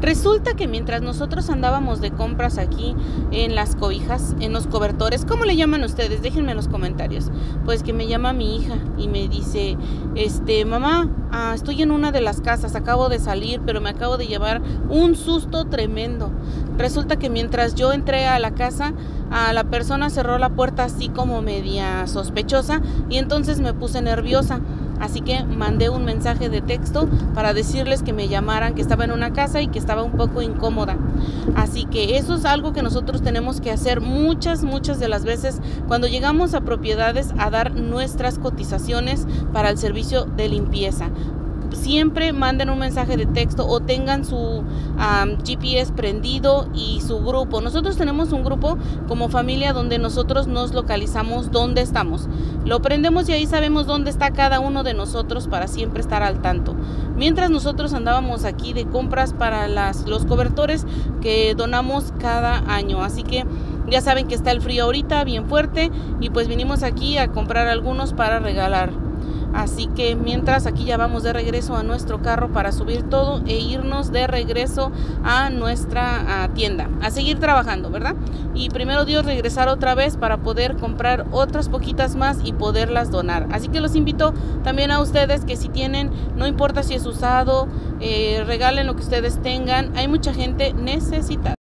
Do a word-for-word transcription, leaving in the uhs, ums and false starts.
Resulta que mientras nosotros andábamos de compras aquí en las cobijas, en los cobertores, ¿cómo le llaman ustedes? Déjenme en los comentarios. Pues que me llama mi hija y me dice, este, mamá, ah, estoy en una de las casas, acabo de salir, pero me acabo de llevar un susto tremendo. Resulta que mientras yo entré a la casa, a la persona cerró la puerta así como media sospechosa y entonces me puse nerviosa. Así que mandé un mensaje de texto para decirles que me llamaran, que estaba en una casa y que estaba un poco incómoda. Así que eso es algo que nosotros tenemos que hacer muchas, muchas de las veces cuando llegamos a propiedades a dar nuestras cotizaciones para el servicio de limpieza. Siempre manden un mensaje de texto o tengan su um, G P S prendido y su grupo. Nosotros tenemos un grupo como familia donde nosotros nos localizamos dónde estamos. Lo prendemos y ahí sabemos dónde está cada uno de nosotros para siempre estar al tanto. Mientras nosotros andábamos aquí de compras para las, los cobertores que donamos cada año. Así que ya saben que está el frío ahorita bien fuerte y pues vinimos aquí a comprar algunos para regalar. Así que mientras aquí ya vamos de regreso a nuestro carro para subir todo e irnos de regreso a nuestra a tienda, a seguir trabajando, ¿verdad? Y primero Dios regresar otra vez para poder comprar otras poquitas más y poderlas donar. Así que los invito también a ustedes que si tienen, no importa si es usado, eh, regalen lo que ustedes tengan. Hay mucha gente necesitada.